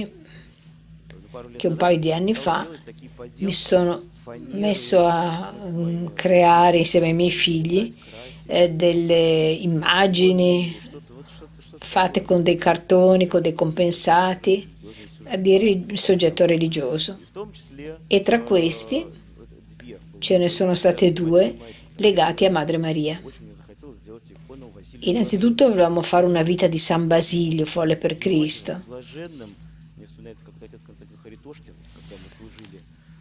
ну, пару лет che un назад paio di anni стал fa делать такие mi поделки sono из фанеры messo a на mm, свои creare иконы, insieme ai miei figli писать, красить, eh, delle иконы immagini или что-то, вот что-то, что-то fatte такое, con dei cartoni, con dei compensati, религиозный a сюжет. dire il soggetto religioso. И в том числе E tra э, questi вот две ce ne было. sono Первая state с Василием due Маятниковым. legate a Madre Maria. Очень мне захотелось сделать икону Василия Innanzitutto Блаженного. volevamo fare una vita di San Basilio, folle per Но Василием Cristo. Блаженным мне вспоминается, как отец Константин Харитошкин, когда мы служили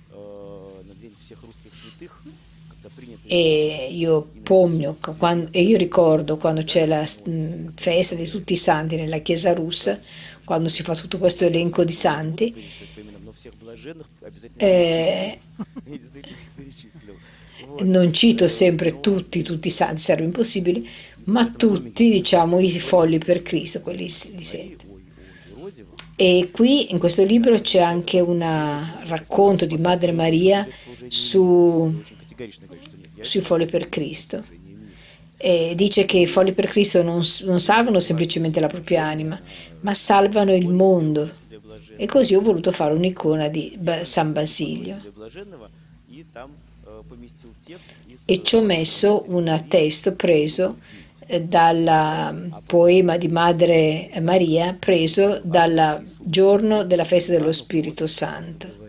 э, на День всех русских святых, когда принято E именовать io имя pomno, всех quan- святых, e io ricordo quando c'è la вот, mm, festa di tutti i santi nella Chiesa russa, quando si fa tutto questo elenco di не буду santi, перечислять по именам, но всех блаженных обязательно eh, перечислил. Я действительно их перечислил. Вот. non cito Э, sempre Но tutti, tutti i santi, sarebbe impossibile, в ma этом домике tutti, diciamo, i история folli per Cristo, quelli s- di Марии sempre. о, о Еродивых. E qui in questo libro c'è Это anche un очень racconto di Madre способствовало Maria лет служения su, Иисусу. Очень категорично говорит, что нет, я sui этого folli не per делаю, Cristo. служение миру. E dice che i folli per Cristo non, s- non salvano Бывает semplicemente la propria изображение anima, на ma salvano il иконе mondo. Василия E Блаженного. così ho voluto fare un'icona di Я Ba- San написал икону Basilio. Василия Блаженного и там э, поместил текст из E ci ho э, messo Евангелия un Марии testo preso Луки. eh, dal А потом poema di Madre Maria, preso в dal авторстве Иисуса giorno della festa dello Иоанну Spirito просто Santo. говорится.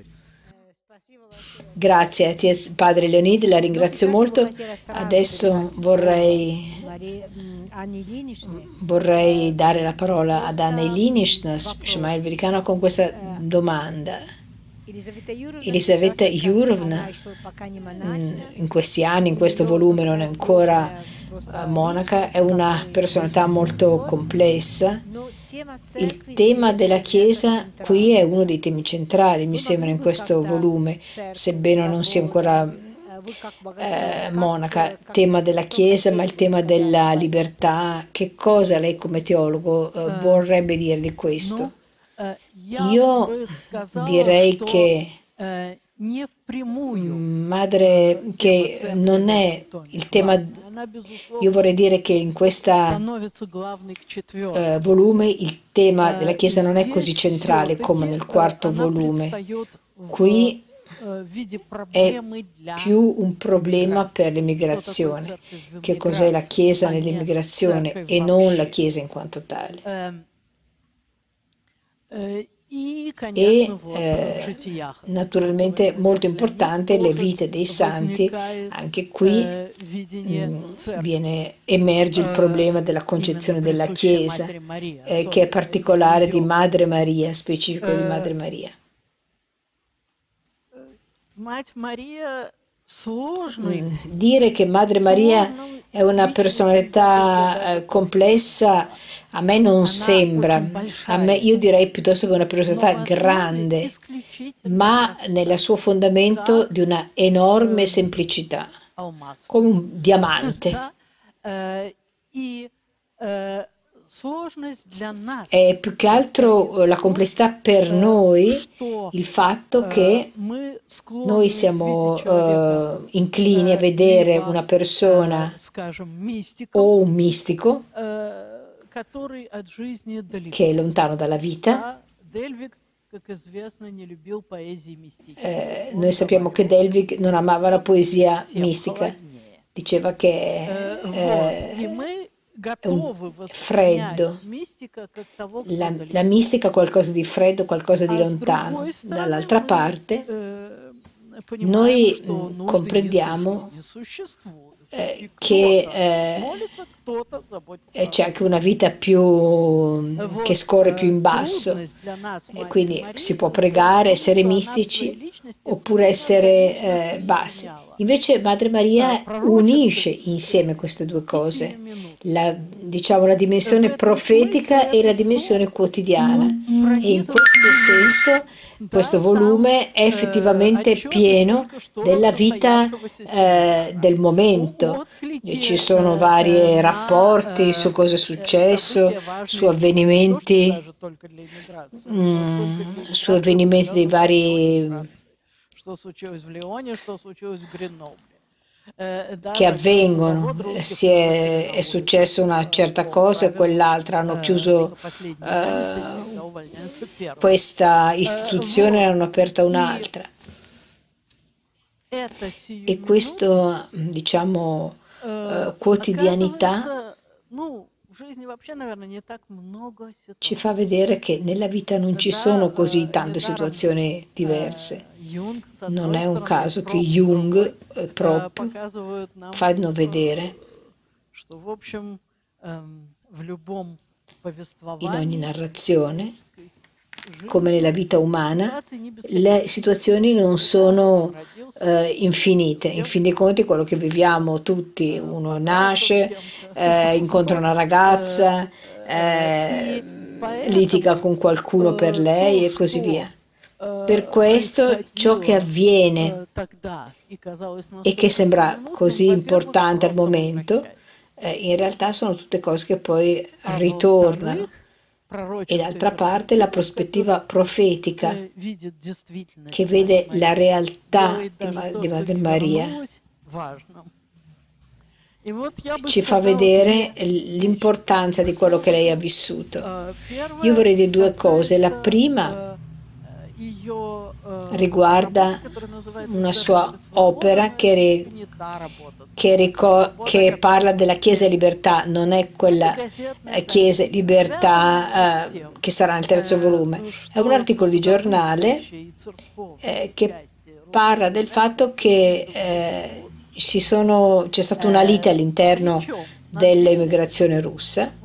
Grazie a te, Padre Leonid, la ringrazio molto. Adesso vorrei vorrei dare la parola ad Anna Ilyinishna Shmail Velikana con questa domanda. Elisaveta Jurovna in questi anni, in questo volume, non è ancora monaca, è una personalità molto complessa. Il tema della Chiesa qui è uno dei temi centrali, mi sembra, in questo volume, sebbene non sia ancora eh, monaca. Tema della Chiesa, ma il tema della libertà. Che cosa lei come teologo eh, vorrebbe dire di questo? Io direi che madre, che non è il tema, io vorrei dire che in questo eh, volume il tema della Chiesa non è così centrale come nel quarto volume. Qui è più un problema per l'immigrazione. Che cos'è la Chiesa nell'immigrazione e non la Chiesa in quanto tale. E eh, naturalmente molto importante le vite dei santi, anche qui mh, viene, emerge il problema della concezione della Chiesa, eh, che è particolare di Madre Maria, specifico di Madre Maria. Mm, dire che Madre Maria è una personalità eh, complessa a me non sembra, a me, io direi piuttosto che è una personalità grande, ma nel suo fondamento di una enorme semplicità, come un diamante. È più che altro la complessità per noi, il fatto che noi siamo uh, inclini a vedere una persona o un mistico che è lontano dalla vita. Eh, noi sappiamo che Delvig non amava la poesia mistica, diceva che eh, è un freddo, la, la mistica qualcosa di freddo, qualcosa di lontano. Dall'altra parte noi comprendiamo eh, che eh, c'è anche una vita più che scorre più in basso, e quindi si può pregare, essere mistici oppure essere eh, bassi. Invece Madre Maria unisce insieme queste due cose, la, diciamo, la dimensione profetica e la dimensione quotidiana, e in questo senso questo volume è effettivamente pieno della vita eh, del momento. Ci sono vari rapporti su cosa è successo, su avvenimenti, mm, su avvenimenti dei vari che avvengono, si è, è successo una certa cosa e quell'altra, hanno chiuso eh, questa istituzione e hanno aperta un'altra, e questo, diciamo, eh, quotidianità ci fa vedere che nella vita non ci sono così tante situazioni diverse. Non è un caso che Jung e Prop fanno vedere in ogni narrazione, come nella vita umana, le situazioni non sono eh, infinite. In fin dei conti quello che viviamo tutti, uno nasce, eh, incontra una ragazza, eh, litiga con qualcuno per lei e così via. Per questo ciò che avviene e che sembra così importante al momento, eh, in realtà sono tutte cose che poi ritornano. E d'altra parte la prospettiva profetica che vede la realtà di Madre Maria ci fa vedere l'importanza di quello che lei ha vissuto. Io vorrei dire due cose. La prima riguarda una sua opera che, che, ricor- che parla della Chiesa e Libertà, non è quella Chiesa e Libertà eh, che sarà nel terzo volume, è un articolo di giornale eh, che parla del fatto che eh, ci sono, c'è stata una lite all'interno dell'emigrazione russa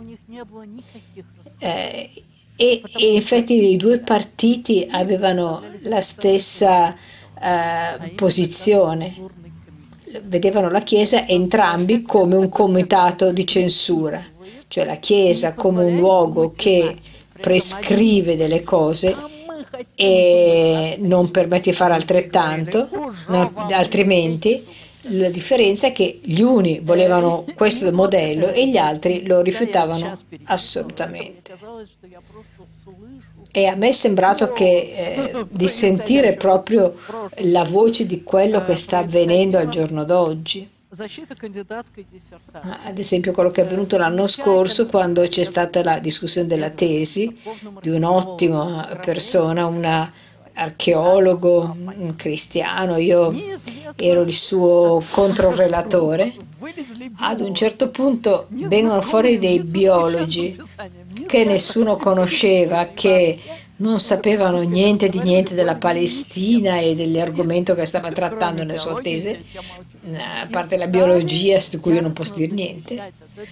eh, e, e infatti i due partiti avevano la stessa eh, posizione, vedevano la Chiesa entrambi come un comitato di censura, cioè la Chiesa come un luogo che prescrive delle cose e non permette di fare altrettanto, no, altrimenti la differenza è che gli uni volevano questo modello e gli altri lo rifiutavano assolutamente. E a me è sembrato che eh, di sentire proprio la voce di quello che sta avvenendo al giorno d'oggi. Ad esempio quello che è avvenuto l'anno scorso quando c'è stata la discussione della tesi di un'ottima persona, una archeologo, un cristiano, io ero il suo controrelatore. Ad un certo punto vengono fuori dei biologi che nessuno conosceva, che non sapevano niente di niente della Palestina e dell'argomento che stava trattando nella sua tesi, a parte la biologia su cui io non posso dire niente.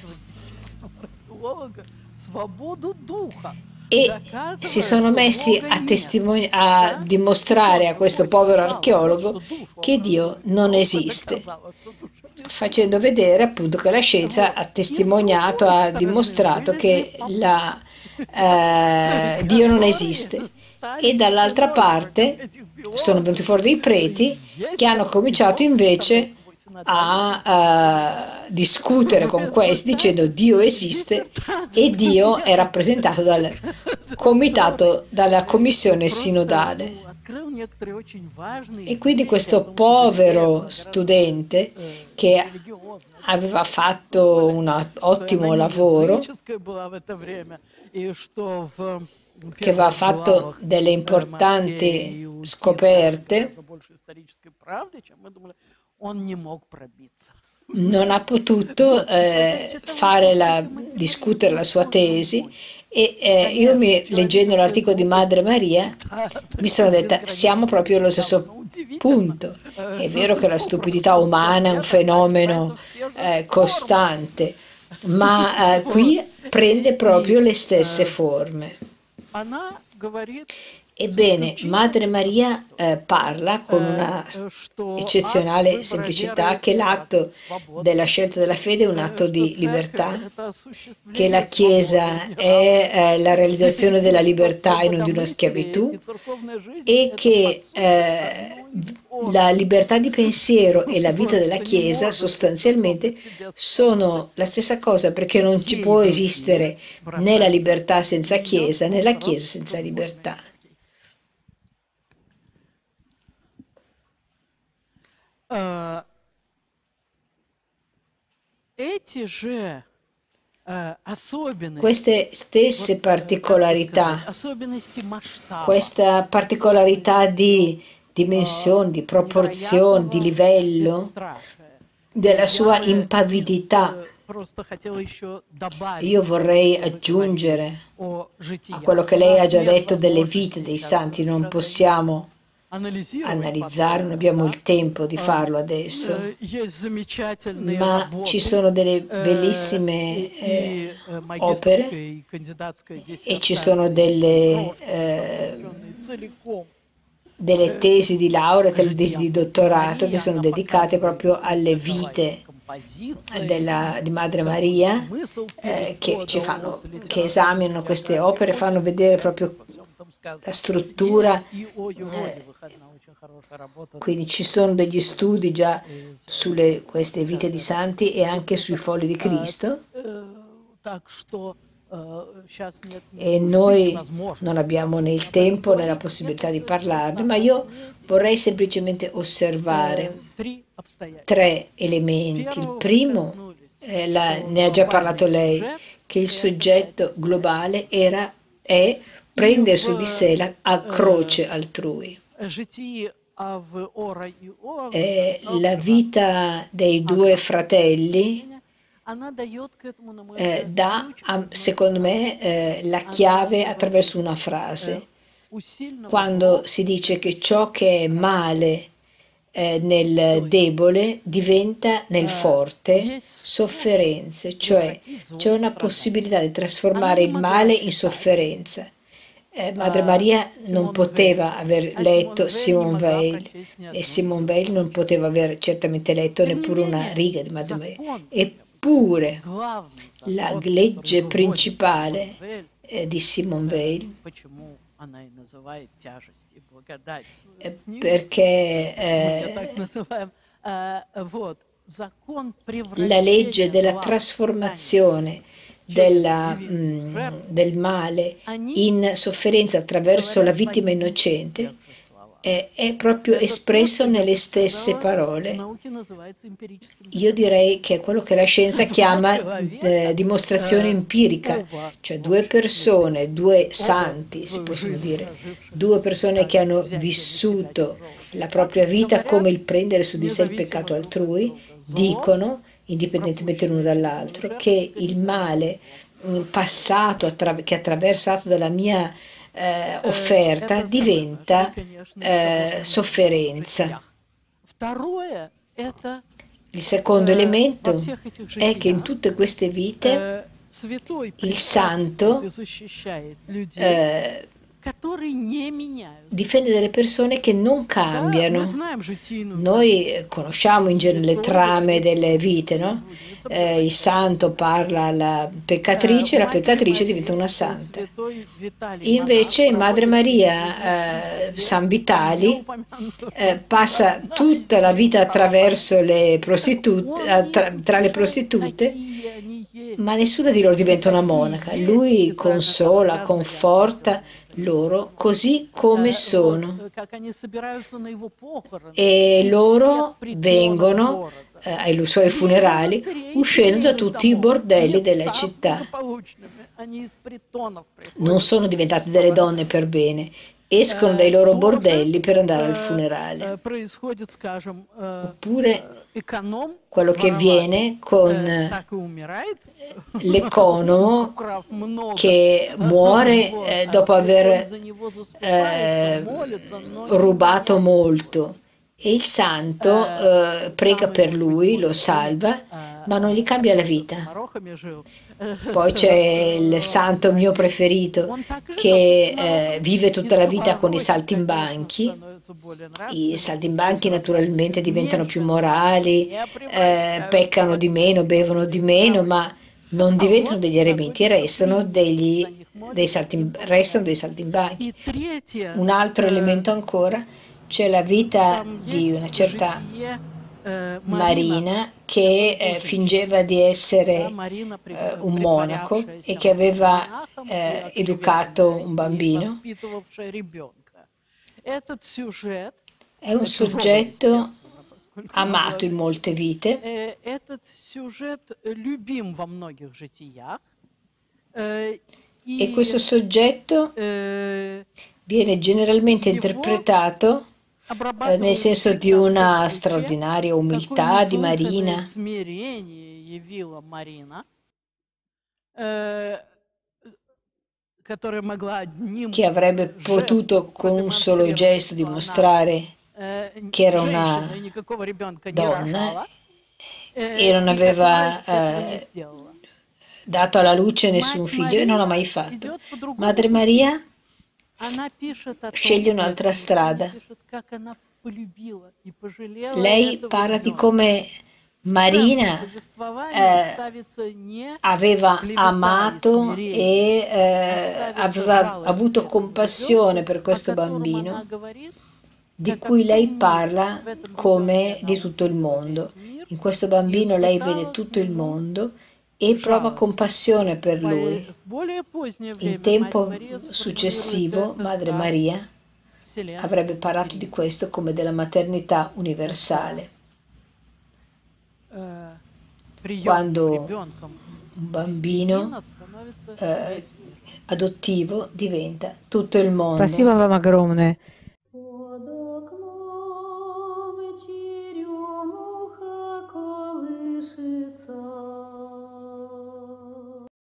E si sono messi a, testimoni- a dimostrare a questo povero archeologo che Dio non esiste, facendo vedere appunto che la scienza ha testimoniato, ha dimostrato che la, eh, Dio non esiste. E dall'altra parte sono venuti fuori dei preti che hanno cominciato invece a uh, discutere con questi dicendo Dio esiste e Dio è rappresentato dal comitato, dalla commissione sinodale. E quindi questo povero studente che aveva fatto un ottimo lavoro, che aveva fatto delle importanti scoperte, non ha potuto eh, fare la, discutere la sua tesi e eh, io mi, leggendo l'articolo di Madre Maria mi sono detta siamo proprio allo stesso punto. È vero che la stupidità umana è un fenomeno eh, costante, ma eh, qui prende proprio le stesse forme. Ebbene, Madre Maria eh, parla con una eccezionale semplicità che l'atto della scelta della fede è un atto di libertà, che la Chiesa è eh, la realizzazione della libertà e non di una schiavitù e che eh, la libertà di pensiero e la vita della Chiesa sostanzialmente sono la stessa cosa, perché non ci può esistere né la libertà senza Chiesa né la Chiesa senza libertà. Uh, Queste stesse particolarità, questa particolarità di dimensione, di proporzione, di livello, della sua impavidità, io vorrei aggiungere a quello che lei ha già detto delle vite dei santi. Non possiamo analizzare, non abbiamo il tempo di farlo adesso, ma ci sono delle bellissime eh, opere e ci sono delle, eh, delle tesi di laurea, delle tesi di dottorato che sono dedicate proprio alle vite della, di Madre Maria, eh, che, ci fanno, che esaminano queste opere, fanno vedere proprio la struttura, eh, quindi ci sono degli studi già sulle queste vite di santi e anche sui fogli di Cristo, e noi non abbiamo né il tempo né la possibilità di parlarne, ma io vorrei semplicemente osservare tre elementi. Il primo, eh, la, ne ha già parlato lei, che il soggetto globale era, è prendere su di sé la a croce altrui. Eh, la vita dei due fratelli eh, dà, secondo me, eh, la chiave attraverso una frase. Quando si dice che ciò che è male eh, nel debole diventa nel э, forte есть способ sofferenze, cioè превратить c'è зло в una страдание. possibilità di Она trasformare не il могла male in читать sofferenza. Eh, Madre э, Maria non Симон Вейль, poteva aver а Симон letto Вейль не Simone могла Weil прочесть ни e одной Simone ее Weil non строчки. poteva aver certamente letto Тем не neppure una менее, riga di Madre Maria. закон, я бы сказала, Eppure главный la закон, который legge выводит Симон principale Вейль, eh, di Simone э, Weil, почему она и называет «Тяжесть и благодать» свою eh, книгу, perché почему мы ее eh, так называем, э, вот, закон la legge превращения della зла в страдание trasformazione через della, невинную mm, жертву, del male они in sofferenza attraverso la говорят vittima почти в innocente тех же словах. è, è proprio Это то, espresso что, я nelle бы stesse сказала, в parole. науке называется эмпирическим Io доказательством. direi che è quello che la scienza Два chiama человека eh, dimostrazione э, empirica, оба, cioè в due общем, святые, persone, due оба santi, si свою possono жизнь dire, прожившие due persone che как hanno взятие на себя vissuto чужого la греха, propria vita come говорят il prendere su di sé il независимо peccato друг от altrui, друга: зло, dicono, indipendentemente l'uno пропущенное через мою dall'altro, жертву, che il перенесенное male зло. mm, passato, attra- che è attraversato dalla mia eh, Э, offerta, Это с одной стороны. Шли, diventa конечно, из того, eh, что мы видим в sofferenza. житиях. Второе — это Il secondo э, во elemento всех этих è che in житиях tutte queste vite э, святой il препятствует santo и защищает людей, eh, которые не меняются. difende delle persone che non Да, мы cambiano. знаем житийную Noi драму. eh, conosciamo in genere le Святой trame delle выходит vite, из no? блудницы, Eh, il santo parla alla Э, peccatrice, У la Матери peccatrice diventa Марии una э, santa. святой Виталий монах Invece Madre проводит всю свою Maria, жизнь eh, везде, San там, где Vitali, упомянуто, eh, что passa одна из tutta la них vita стала attraverso больной. le Так prostitute, он eh, не tra, tra le утешает, prostitute, какие они ma есть. nessuna di loro И diventa una какие monaca. есть, Lui специально там consola, сказано, я conforta привожу это loro место. così come Э, Вот, sono. э, как они собираются на его похороны E из всех loro притонов vengono города. eh, ai suoi Не из funerali монастырей и uscendo da семейных tutti i домов, не bordelli della став città. благополучными, они из притонов Non приходят sono на diventate delle donne похороны. per bene, escono dai Э, loro Тоже bordelli per andare al э, funerale. э, происходит, скажем, э, Oppure э, эконом quello che вороватый, viene con э, eh, так и умирает, l'economo украв много. che muore Вот. eh, А dopo святой aver за него заступается, eh, молится, но не rubato находит. molto. E il santo Э, eh, prega Самый, per может быть, lui, lo более salva, э, ma non gli э, cambia la который со vita. скоморохами жил, Poi c'è il э, santo mio один. preferito Он так и живет со che eh, скоморохами. vive И tutta la vita con i скоморохи, конечно, saltimbanchi. становятся более I нравственными, saltimbanchi возможно, naturalmente diventano più меньше, morali, не eh, превращаются peccano di meno, bevono di meno, ma non А diventano вот degli eremiti, находится restano пленник, за degli, них dei молится и saltim- restano dei поклоняется. saltimbanchi. И третье, Un altro э, elemento ancora, c'è la vita там di есть una certa житие э, Марина, Marina che такой eh, был fingeva женщиной. di Да, essere Марина, при- eh, э, un monaco e притворявшаяся che aveva монахом и eh, educato оклеветанная un и bambino. воспитывавшая ребенка. Этот сюжет È un э, чужого, soggetto естественно, поскольку она была amato in molte женщиной. vite Э, Этот сюжет любим во многих житиях. Э, e questo И soggetto э, viene generalmente его interpretato eh, nel обрабатывают senso di всегда в том una ключе, straordinaria какое umiltà di неслыханное Marina, смирение явила Марина, э, которая могла одним che avrebbe potuto жестом con un solo продемонстрировать, gesto что она dimostrare э, che era женщина и una никакого ребенка не donna рожала, e э, non и aveva которая этого не eh, сделала. dato alla luce nessun Мать figlio e non l'ha mai Мария fatto. идет по другому Madre пути. Maria Она пишет о том, sceglie в un'altra этой книге, она strada. пишет, как она полюбила и пожалела Lei этого parla di ребенка. come В центр Marina повествования eh, ставится не aveva клевета и amato смирение, e а eh, ставится aveva жалость avuto к этому compassione ребенку, per о questo котором она bambino, говорит, di как о cui lei всем мире. parla В этом come ребенке она di tutto il увидела mondo. весь мир In questo и bambino lei vede испытала к tutto il нему mondo e prova жалость. compassione per По- lui. В более позднее In время Мать tempo Мария сформулирует successivo, это Madre как Maria вселенское avrebbe parlato di материнство. questo come della maternità Это universale, э, приемным quando ребенком un bambino христианина становится eh, весь мир. adottivo diventa tutto il mondo. Спасибо вам огромное.